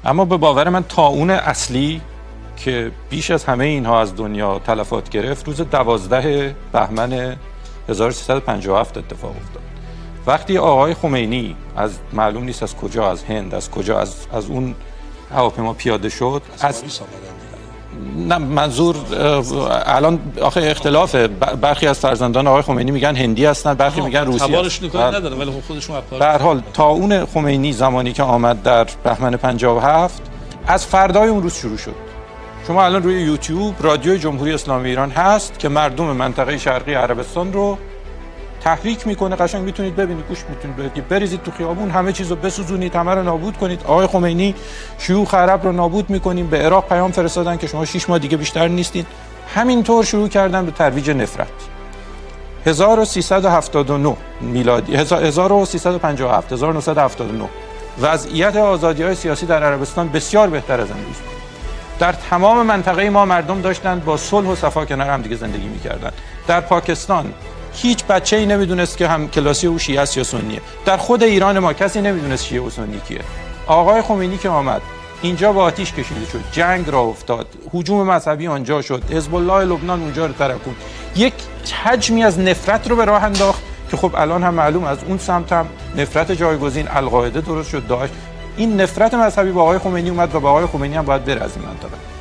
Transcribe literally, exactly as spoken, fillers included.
اما به باور من طاعون اصلی که بیش از همه اینها از دنیا تلفات گرفت روز دوازده بهمن هزار و سیصد و پنجاه و هفت اتفاق افتاد. وقتی آقای خمینی از معلوم نیست از کجا، از هند، از کجا، از از اون هواپیما پیاده شد، از نه منظور الان آخه اختلافه، برخی از فرزندان آقای خمینی میگن هندی هستن، برخی میگن روسی هستن. کاری نداره ولی خودشون به هر حال طاعون خمینی زمانی که آمد در بهمن پنجاه و هفت از فردای اون روز شروع شد. شما الان روی یوتیوب رادیوی جمهوری اسلامی ایران هست که مردم منطقه شرقی عربستان رو تحریک میکنه، قشنگ میتونید ببینید، گوش میتونید بدید، بریزید تو خیابون، همه چیزو بسوزونید، همه رو نابود کنید. آقای خمینی شیوخ عرب رو نابود میکنیم، به عراق پیام فرستادن که شما شش ماه دیگه بیشتر نیستین. همینطور شروع کردن به ترویج نفرت. هزار و سیصد و هفتاد و نه میلادی، هزار و سیصد و پنجاه و هفت، هزار و نهصد و هفتاد و نه وضعیت آزادی‌های سیاسی در عربستان بسیار بهتر از امروز بود. در تمام منطقه ما مردم داشتند با صلح و صفا کنار هم دیگه زندگی میکردن. در پاکستان هیچ بچه‌ای نمیدونست که هم کلاسی او شیعه است یا سنیه. در خود ایران ما کسی نمیدونست شیعه و سنی کیه. آقای خمینی که آمد اینجا با آتش کشیده شد، جنگ راه افتاد، هجوم مذهبی آنجا شد، حزب الله لبنان اونجا رو ترکوند، یک حجمی از نفرت رو به راه انداخت که خب الان هم معلوم از اون سمت هم نفرت جایگزین القاعده درست شد، داعش. این نفرت مذهبی با آقای خمینی اومد و با آقای خمینی هم باید بره از این منطقه.